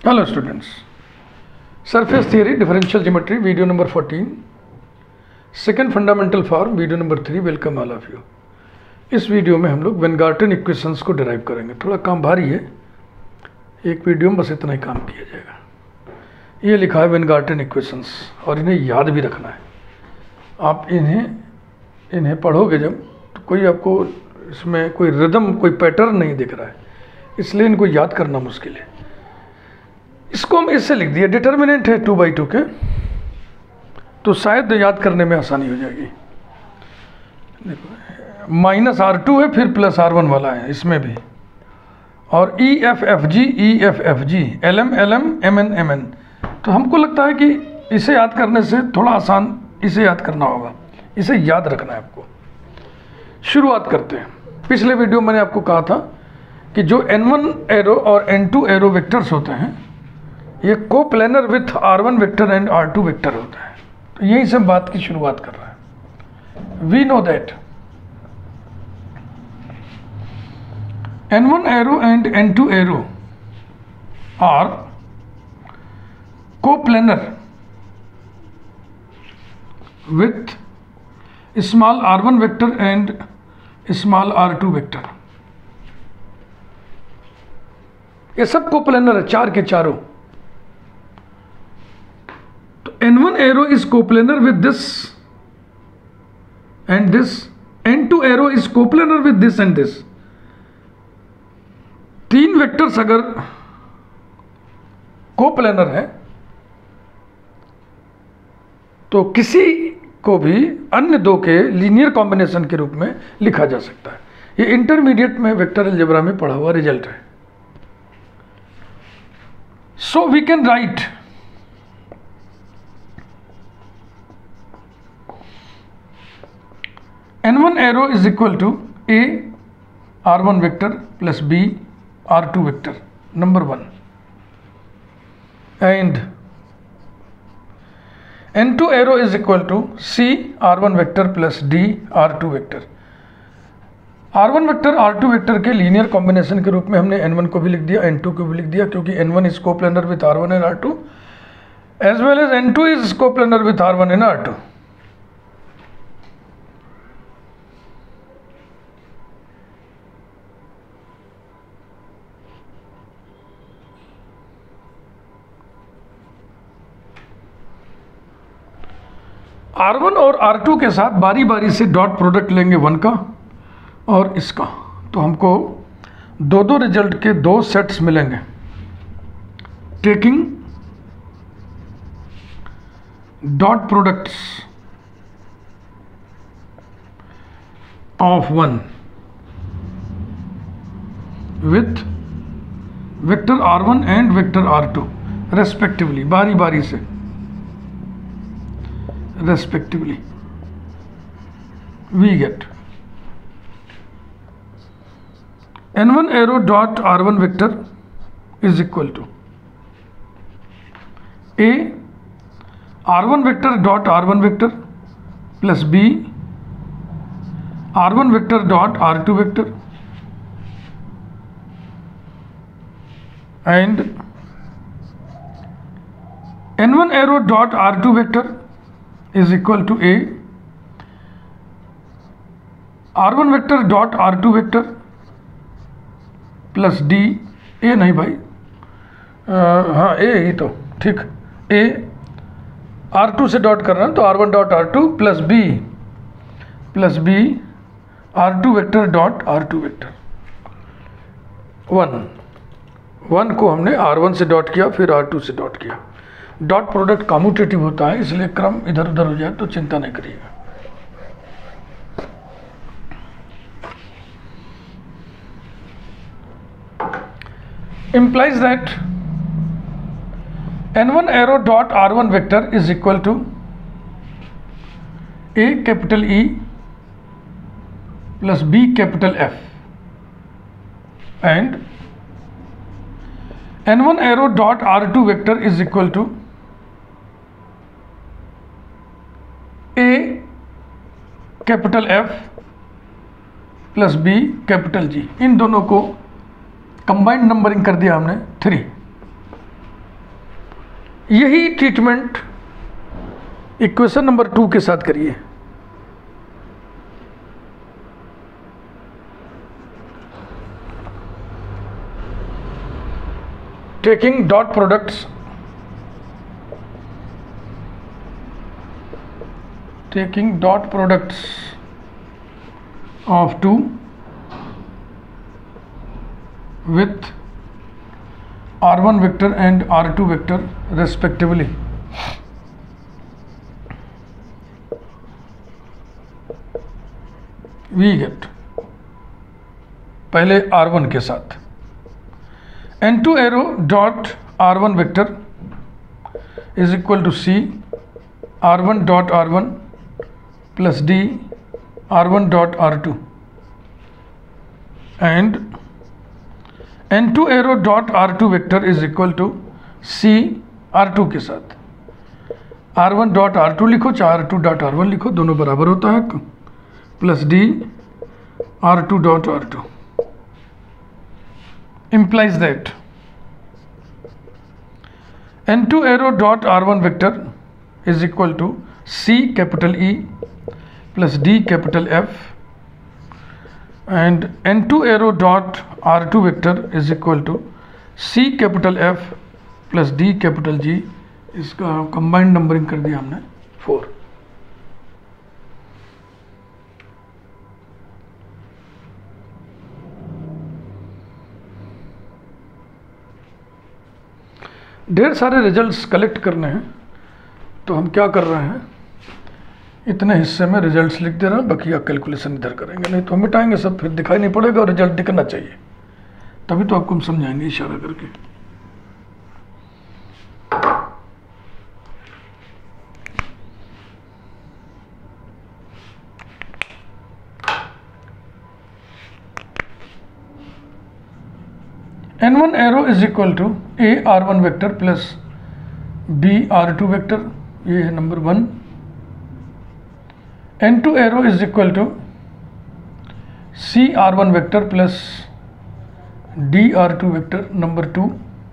Hello students, surface theory differential geometry video number 14, second fundamental form video number 3। Welcome all of you. इस video में हम लोग Weingarten equations को derive करेंगे। थोड़ा काम भारी है, एक वीडियो में बस इतना ही काम किया जाएगा। ये लिखा है वेन गार्टन इक्वेशंस और इन्हें याद भी रखना है। आप इन्हें पढ़ोगे जब तो कोई आपको इसमें कोई रिदम, कोई पैटर्न नहीं दिख रहा है, इसलिए इनको याद करना मुश्किल है। इसको हम इससे लिख दिया, डिटर्मिनेंट है 2/2 के, तो शायद याद करने में आसानी हो जाएगी। देखो -R2 है, फिर +R1 वाला है इसमें भी, और EFFG LM MN। तो हमको लगता है कि इसे याद करने से थोड़ा आसान इसे याद करना होगा, इसे याद रखना है आपको। शुरुआत करते हैं। पिछले वीडियो मैंने आपको कहा था कि जो N1 एरो और N2 एरो वेक्टर्स होते हैं ये coplanar with R1 vector and R2 vector होता है। तो यही से बात की शुरुआत कर रहा है। We know that N1 arrow and N2 arrow are coplanar with small R1 vector and small R2 vector. ये सब कोप्लेनर है, चार के चारों। N1 arrow is coplanar with this and this. N2 arrow is coplanar with this and this. तीन vectors अगर coplanar है तो किसी को भी अन्य दो के लीनियर कॉम्बिनेशन के रूप में लिखा जा सकता है। ये इंटरमीडिएट में वेक्टर अलजेब्रा में पढ़ा हुआ रिजल्ट है। So we can write N1 arrow is equal to A R1 vector plus B R2 vector, number 1, and N2 arrow is equal to C R1 vector plus D R2 vector। R1 vector R2 vector के linear combination के रूप में हमने N1 को भी लिख दिया, N2 को भी लिख दिया, क्योंकि N1 is coplanar with R1 and R2 as well as N2 is coplanar with R1 and R2। R1 और R2 के साथ बारी बारी से डॉट प्रोडक्ट लेंगे 1 का और इसका, तो हमको दो रिजल्ट के 2 सेट्स मिलेंगे। Taking dot products of 1 with vector R1 and vector R2 respectively, बारी बारी से respectively, we get N1 arrow dot R1 vector is equal to A R1 vector dot R1 vector plus B R1 vector dot R2 vector and N1 arrow dot R2 vector is equal to A R1 vector dot R2 vector plus D, A नहीं भाई, हाँ A ही तो ठीक, A R2 से dot कर रहा हूँ तो R1 dot R2 plus B R2 vector dot R2 vector. 1 को हमने R1 से डॉट किया, फिर R2 से डॉट किया। डॉट प्रोडक्ट कम्यूटेटिव होता है, इसलिए क्रम इधर उधर हो जाए तो चिंता नहीं करिएगा। implies that N1 arrow dot R1 vector is equal to A capital E plus B capital F and N1 arrow dot R2 vector is equal to A capital F plus B capital G। इन दोनों को combined numbering कर दिया हमने 3। यही treatment equation number 2 के साथ करिए। Taking dot products of 2 with r1 vector and r2 vector respectively, we get पहले r1 के साथ n2 arrow dot r1 vector is equal to c r1 dot r1 plus d r1 dot r2 and n2 arrow dot r2 vector is equal to c r2 के साथ r1 dot r2 लिखो चाहे r2 dot r1 लिखो, दोनों बराबर होता है, plus d r2 dot r2 implies that n2 arrow dot r1 vector is equal to c capital E plus d capital F and n2 arrow dot r2 vector is equal to c capital F plus d capital G। इसका combined numbering कर दिया हमने 4। ढेर सारे results collect करने हैं, तो हम क्या कर रहे हैं, इतने हिस्से में रिजल्ट्स लिख दे रहे हैं, बाकी कैलकुलेशन इधर करेंगे, नहीं तो हम मिटाएंगे सब, फिर दिखाई नहीं पड़ेगा और रिजल्ट दिखना चाहिए, तभी तो आपको हम समझाएंगे इशारा करके। n1 arrow is equal to a r1 vector plus b r2 vector, ये है number 1। n2 arrow is equal to c r1 vector plus d r2 vector, number 2।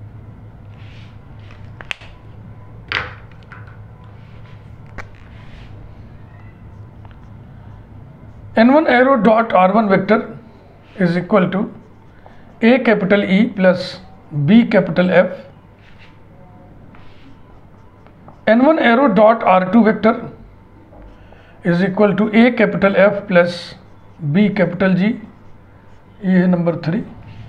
n1 arrow dot r1 vector is equal to a capital E plus b capital F, n1 arrow dot r2 vector is equal to a capital F plus b capital G, ये है number 3।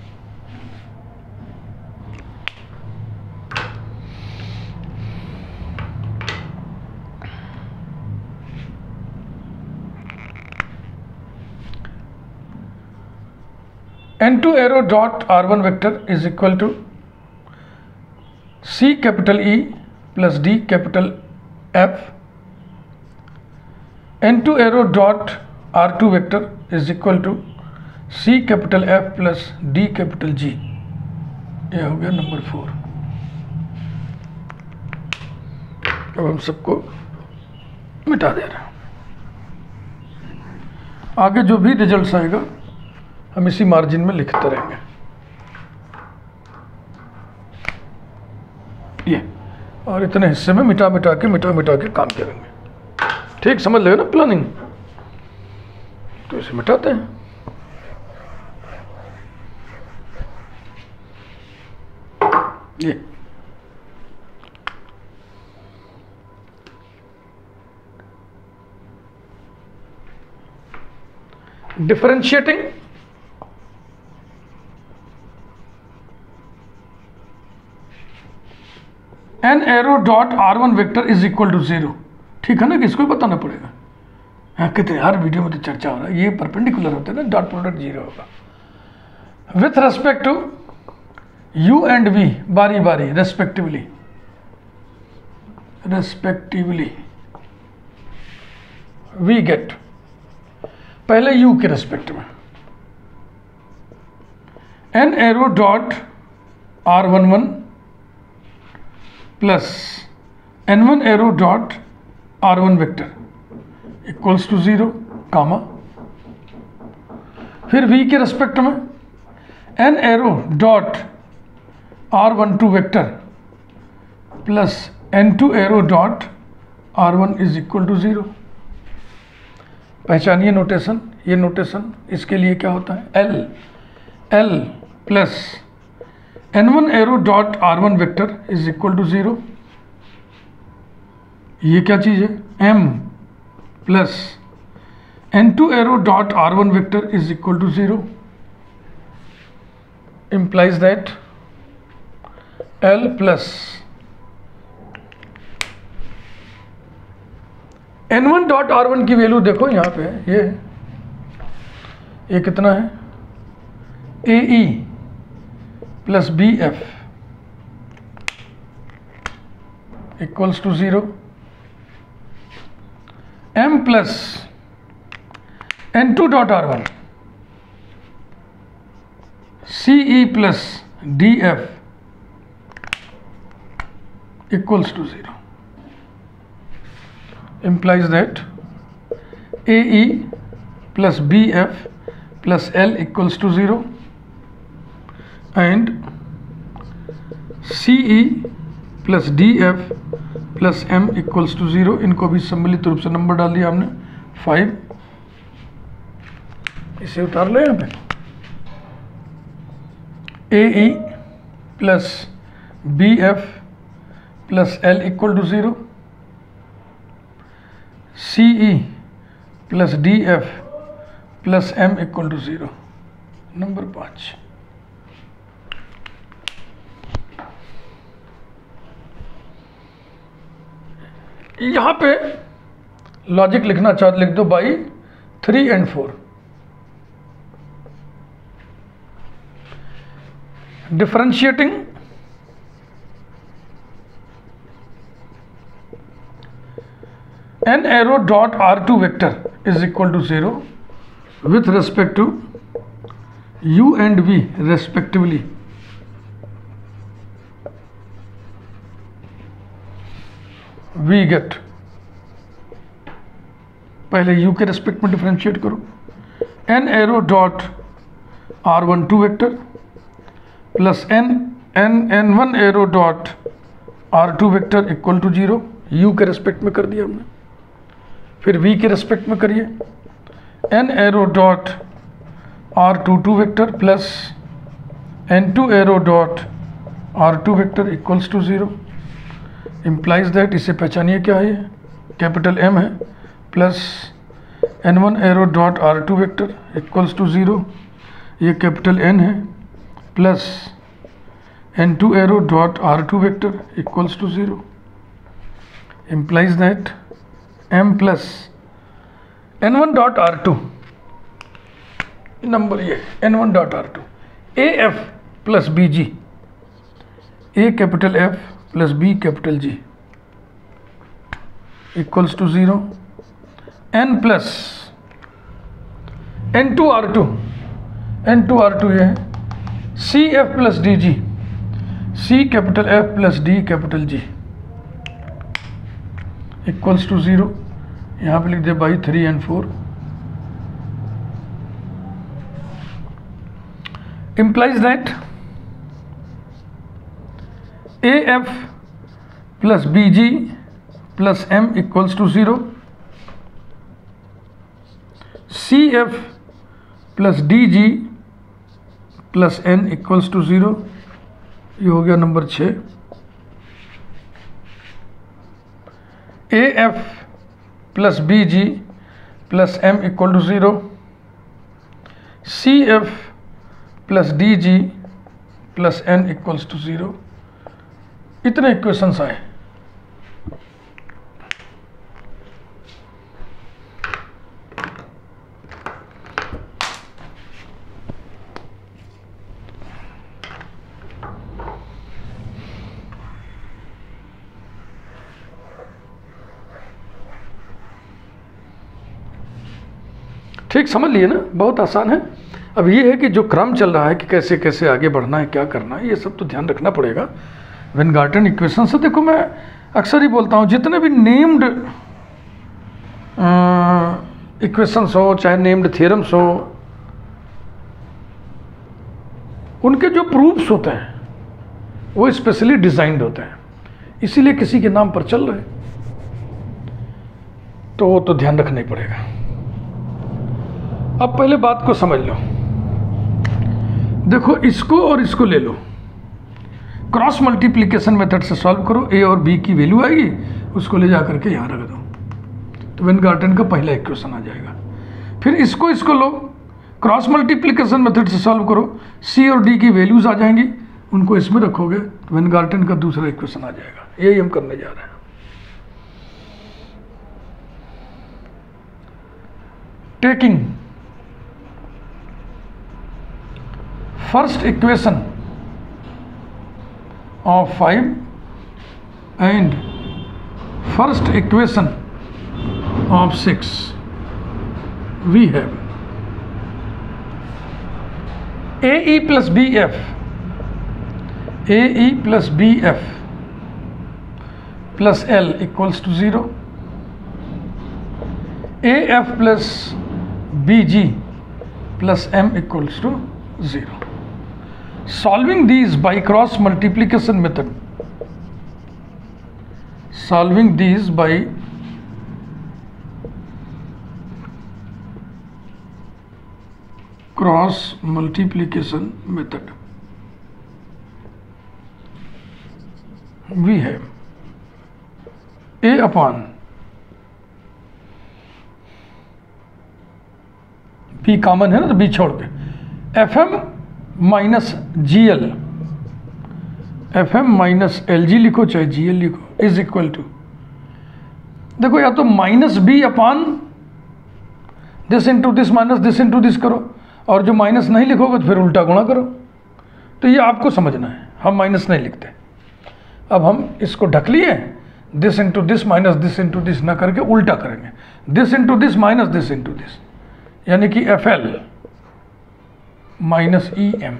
n2 arrow dot r1 vector is equal to c capital E plus d capital F, n2 arrow dot r2 vector is equal to c capital F plus d capital G, ये हो गया number 4। अब हम सबको मिटा दे रहे हैं, आगे जो भी रिजल्ट्स आएगा हम इसी मार्जिन में लिखते रहेंगे। ये और इतने हिस्से में मिटा मिटा के काम करेंगे, ठीक समझ ले ना प्लानिंग, तो इसे मिटाते हैं। ये differentiating n arrow dot r1 vector is equal to 0, ठीक है ना, कि इसको बताना पड़ेगा। हाँ कहते हैं हर वीडियो में तो चर्चा हो रहा है, ये परपेंडिकुलर होते हैं ना, डॉट प्रोडक्ट 0 होगा। With respect to u and v बारी बारी रेस्पेक्टिवली वी गेट पहले u के रेस्पेक्ट में n arrow dot r11 plus n1 arrow dot r1 vector equals to 0 comma, फिर v के रेस्पेक्ट में n arrow dot r12 vector plus n2 arrow dot r1 is equal to 0। पहचानिए notation, ये notation इसके लिए क्या होता है, l plus n1 arrow dot r1 vector is equal to 0। ये क्या चीज़ है, m plus n2 arrow dot r1 vector is equal to 0, implies that l plus n1 dot r1 की वैल्यू देखो यहाँ पे, ये कितना है, ae plus bf equals to 0, m plus n2 dot r1 ce plus df equals to 0, implies that ae plus bf plus l equals to 0 and ce plus df plus m equals to 0। इनको भी सम्मिलित रूप से number डाल दिया हमने 5। इसे उतार ले यहाँ पे, ae plus bf plus l equal to 0, ce plus df plus m equal to 0। Number 5, यहाँ पे लॉजिक लिखना चाहते लिख दो by 3 and 4। Differentiating n arrow dot r2 vector is equal to 0 with respect to u and v respectively। we get, पहले u के respect में differentiate करो, n arrow dot r12 vector plus n1 arrow dot r2 vector equal to 0। u के respect में कर दिया हमने, फिर v के रेस्पेक्ट में करिए, n arrow dot r22 vector plus n2 arrow dot r2 vector equals to 0, implies that, इसे पहचानिए क्या है, कैपिटल M है, plus n1 arrow dot r2 vector equals to 0, ये कैपिटल N है, plus n2 arrow dot r2 vector equals to 0, implies that m plus n1 dot r2, number ये n1 dot r2 af plus bg, a capital F plus b capital G equals to 0, n plus n2 r2 ये है cf plus dg, c capital F plus d capital G equals to 0। यहाँ पे लिख दे by 3 and 4, implies that AF plus BG plus M equals to 0, CF plus DG plus N equals to 0। ये हो गया number 6। AF plus BG plus M equal to 0, CF plus DG plus N equals to 0। इतने equations आए। ठीक समझ लिए ना, बहुत आसान है। अब ये है कि जो क्रम चल रहा है कि कैसे कैसे आगे बढ़ना है, क्या करना है, ये सब तो ध्यान रखना पड़ेगा। वेनगार्टन इक्वेशन से देखो, मैं अक्सर ही बोलता हूँ जितने भी नेम्ड इक्वेशंस हो चाहे नेम्ड थ्योरम्स हो, उनके जो प्रूफ्स होते हैं वो स्पेशली डिज़ाइंड होते हैं। इसीलिए किसी के नाम पर चल रहे, तो वो तो ध्यान रखना ही पड़ेगा। अब पहले बात को समझ लो। देखो, इसको और इसको ले लो, क्रॉस मल्टीप्लिकेशन मेथड से सॉल्व करो, ए और बी की वैल्यू आएगी, उसको ले जा करके यहाँ रख दो, तो वेनगार्टन का पहला इक्वेशन आ जाएगा। फिर इसको लो, क्रॉस मल्टीप्लिकेशन मेथड से सॉल्व करो, सी और डी की वैल्यूज आ जाएंगी, उनको इसमें रखोगे, तो वेनगार्टन का दूसरा इक्वेशन आ जाएगा। यही हम करने जा रहे हैं। Taking first equation of 5 and first equation of 6, we have AE plus BF, AE plus BF plus L equals to 0, AF plus BG plus M equals to 0. Solving these by cross multiplication method, solving these by cross multiplication method, we have A upon B common है ना, तो B छोड़ के FM minus G L, F M minus L G लिखो चाहे G L लिखो, is equal to, देखो या तो minus B upon this into this minus this into this करो, और जो माइनस नहीं लिखोगे तो फिर उल्टा गुणा करो। तो ये आपको समझना है, हम माइनस नहीं लिखते। अब हम इसको ढक लिए, this into this minus this into this ना करके उल्टा करेंगे, this into this minus this into this, यानी कि F L minus E M,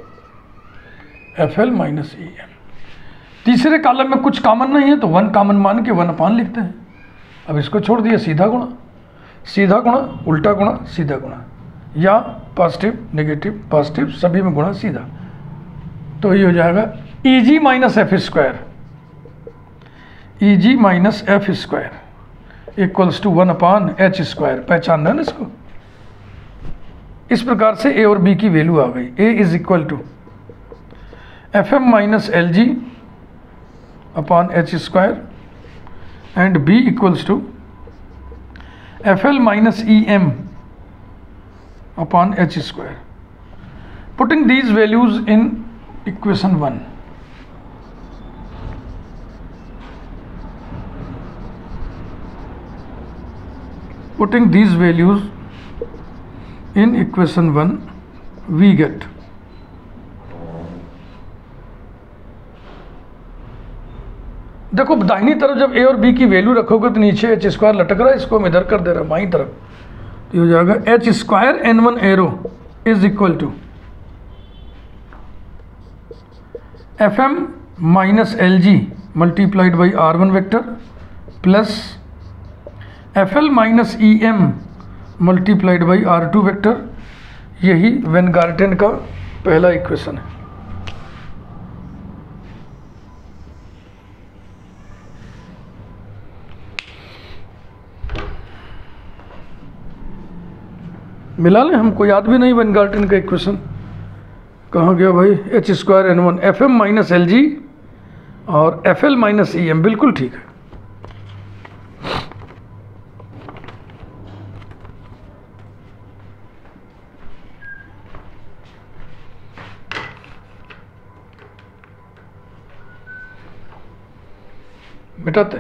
F L minus E M. तीसरे कॉलम में कुछ कॉमन नहीं है तो वन कॉमन मान के वन अपान लिखते हैं। अब इसको छोड़ दिया, सीधा गुणा, सीधा गुणा, उल्टा गुणा, सीधा गुणा, या पॉजिटिव नेगेटिव पॉजिटिव सभी में गुणा सीधा, तो ये हो जाएगा E G minus F square, E G minus F square equals to 1 upon H square. पहचान रहे ना इसको। इस प्रकार से ए और बी की वैल्यू आ गई। A is equal to F M minus L G upon H square and B equals to F L minus E M upon H square. Putting these values in equation 1, putting these values in equation 1, we get देखो दाहिनी तरफ जब ए और B की value रखोगे तो नीचे H square लटक रहा है, इसको हम इधर कर दे रहा बाईं तरफ, तो ये हो जाएगा H square N one arrow is equal to F M minus L G multiplied by R one vector plus F L minus E M multiplied by R two vector. यही वेनगार्टेन का पहला इक्वेशन है। मिला लें, हमको याद भी नहीं वेनगार्टेन का इक्वेशन कहाँ गया भाई। H square N one F M minus L G और F L minus E M, बिल्कुल ठीक है। मिटाते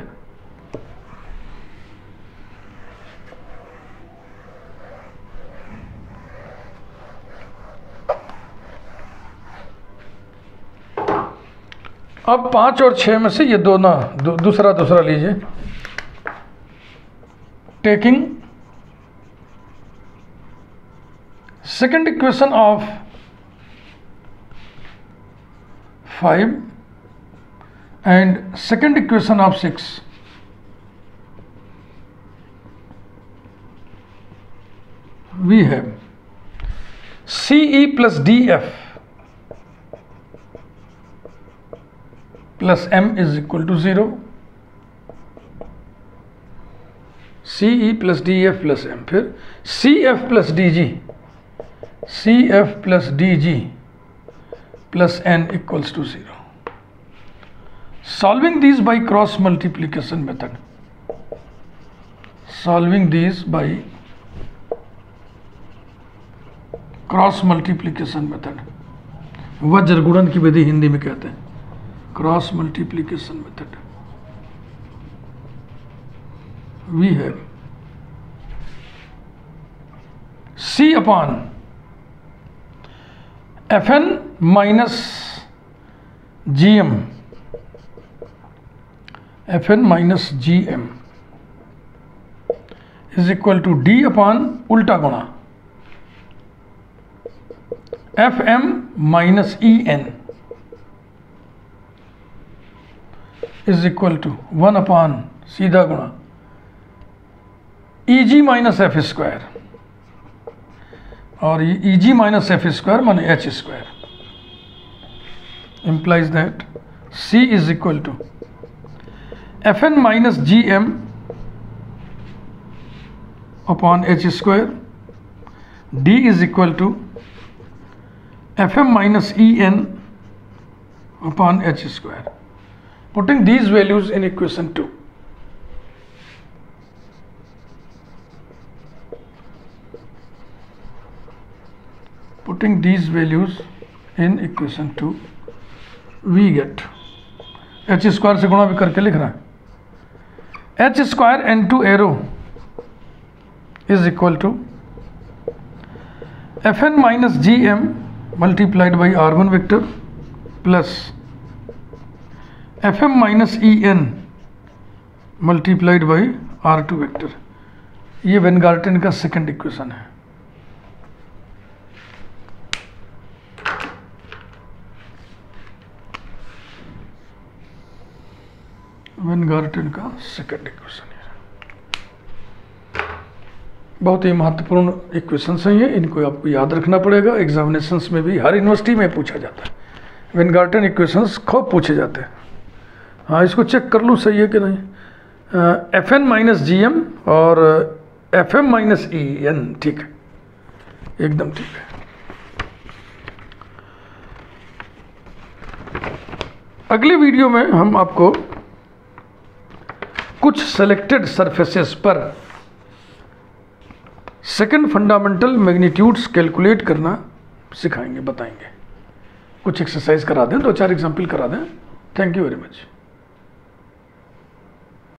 अब 5 और 6 में से ये दो ना दूसरा लीजिए। Taking second equation of 5 and second equation of 6, we have CE plus DF plus M is equal to 0, C E plus D F plus M, फिर C F plus D G, C F plus D G plus N equals to 0. Solving these by cross multiplication method. Solving these by cross multiplication method, वज्र गुणन की विधि हिंदी में कहते हैं, cross multiplication method. We have C upon F N minus G M, F N minus G M is equal to D upon उल्टा गुणा F M minus E N is equal to 1 upon सीधा गुणा E G minus F square, और E G minus F square माने H square, implies that C is equal to Fn minus Gm upon h square, D is equal to Fm minus En upon h square. Putting these values in equation 2. Putting these values in equation 2, we get h square से गुणा भी करके लिख रहा है, h square N two arrow is equal to F N minus G M multiplied by R one vector plus F M minus E N multiplied by R two vector. ये Weingarten का second equation है. वेनगार्टेन का second equation है. बहुत ही महत्वपूर्ण equations हैं ये, इनको आपको याद रखना पड़ेगा. एग्जामिनेशंस में भी हर यूनिवर्सिटी में पूछा जाता है. वेनगार्टेन इक्वेशंस खूब पूछे जाते हैं. हाँ, इसको चेक कर लूँ सही है कि नहीं. F N minus G M और F M minus E N, ठीक है, एकदम ठीक है. अगले वीडियो में हम आपको कुछ सेलेक्टेड सरफेसेस पर सेकंड फंडामेंटल मैग्नीट्यूड्स कैलकुलेट करना सिखाएंगे, बताएंगे. कुछ एक्सरसाइज करा दें, 2-4 एग्जाम्पल करा दें. Thank you very much.